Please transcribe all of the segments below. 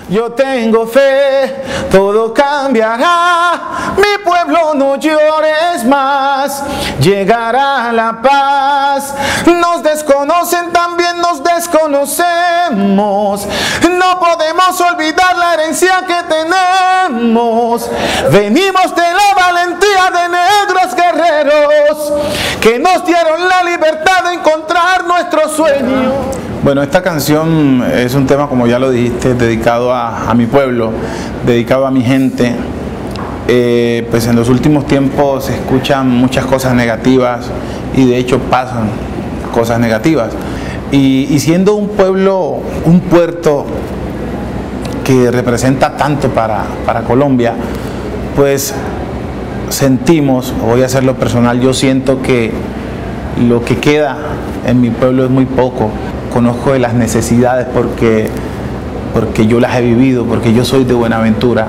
Yo tengo fe, todo cambiará. Mi pueblo, no llores más. Llegará la paz. Nos desconocen, también nos desconocemos. No podemos olvidar la herencia que tenemos. Venimos de la valentía de negros guerreros que nos dieron la libertad de encontrar nuestro sueño. Bueno, esta canción es un tema, como ya lo dijiste, dedicado a mi pueblo, dedicado a mi gente. Pues en los últimos tiempos se escuchan muchas cosas negativas y de hecho pasan cosas negativas. Y siendo un pueblo, un puerto que representa tanto para Colombia, pues sentimos, voy a hacerlo personal, yo siento que lo que queda en mi pueblo es muy poco. Conozco de las necesidades porque yo las he vivido, porque yo soy de Buenaventura,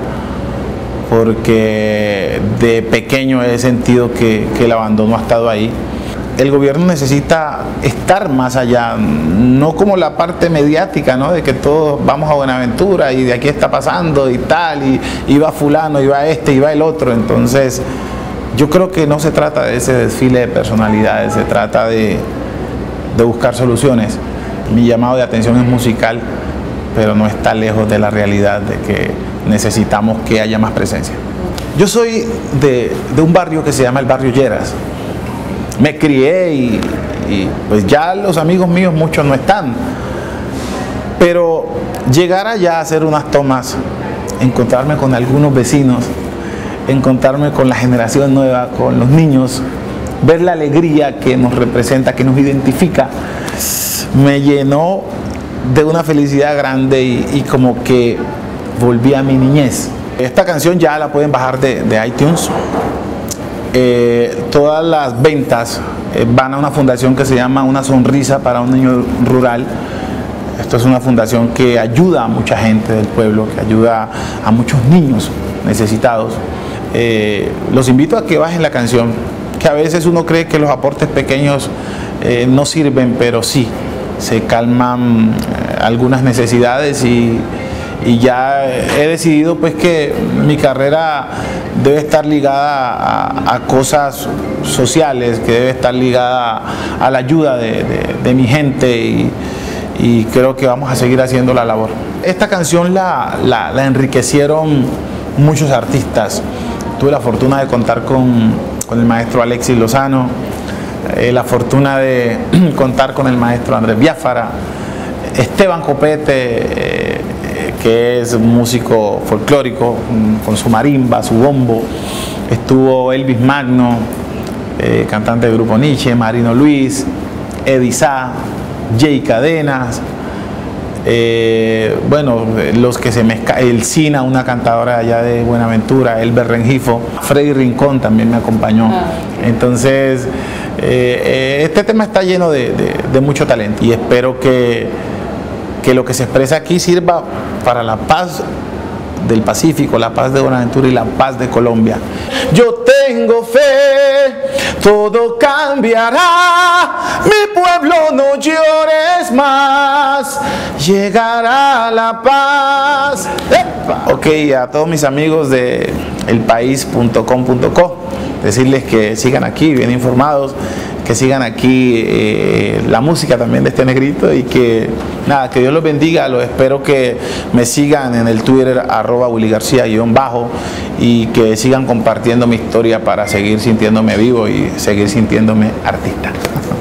porque de pequeño he sentido que el abandono ha estado ahí. El gobierno necesita estar más allá, no como la parte mediática, ¿no? De que todos vamos a Buenaventura y de aquí está pasando y tal, y va fulano, y va este, y va el otro. Entonces, yo creo que no se trata de ese desfile de personalidades, se trata de buscar soluciones. Mi llamado de atención es musical, pero no está lejos de la realidad de que necesitamos que haya más presencia. Yo soy de un barrio que se llama el barrio Lleras. Me crié y pues ya los amigos míos muchos no están. Pero llegar allá a hacer unas tomas, encontrarme con algunos vecinos, encontrarme con la generación nueva, con los niños, ver la alegría que nos representa, que nos identifica, me llenó de una felicidad grande y como que volví a mi niñez. Esta canción ya la pueden bajar de iTunes. Todas las ventas van a una fundación que se llama Una Sonrisa para un Niño Rural. Esto es una fundación que ayuda a mucha gente del pueblo, que ayuda a muchos niños necesitados. Los invito a que bajen la canción, que a veces uno cree que los aportes pequeños no sirven, pero sí, se calman algunas necesidades y ya he decidido pues que mi carrera debe estar ligada a cosas sociales, que debe estar ligada a la ayuda de mi gente y creo que vamos a seguir haciendo la labor. Esta canción la enriquecieron muchos artistas. Tuve la fortuna de contar con el maestro Alexis Lozano, la fortuna de contar con el maestro Andrés Biafara, Esteban Copete, que es un músico folclórico con su marimba, su bombo. Estuvo Elvis Magno, cantante del grupo Nietzsche, Marino Luis, Eddie Sá, Jay Cadenas, bueno, los que se me el Sina, una cantadora allá de Buenaventura, Elber Rengifo, Freddy Rincón también me acompañó. Entonces este tema está lleno de mucho talento y espero que lo que se expresa aquí sirva para la paz del Pacífico, la paz de Buenaventura y la paz de Colombia. Yo tengo fe, todo cambiará, mi pueblo, no llores más, llegará la paz. ¡Epa! Ok, a todos mis amigos de elpaís.com.co, decirles que sigan aquí bien informados, que sigan aquí la música también de este negrito y que nada, que Dios los bendiga. Los espero que me sigan en el Twitter @WillyGarcía_ y que sigan compartiendo mi historia para seguir sintiéndome vivo y seguir sintiéndome artista.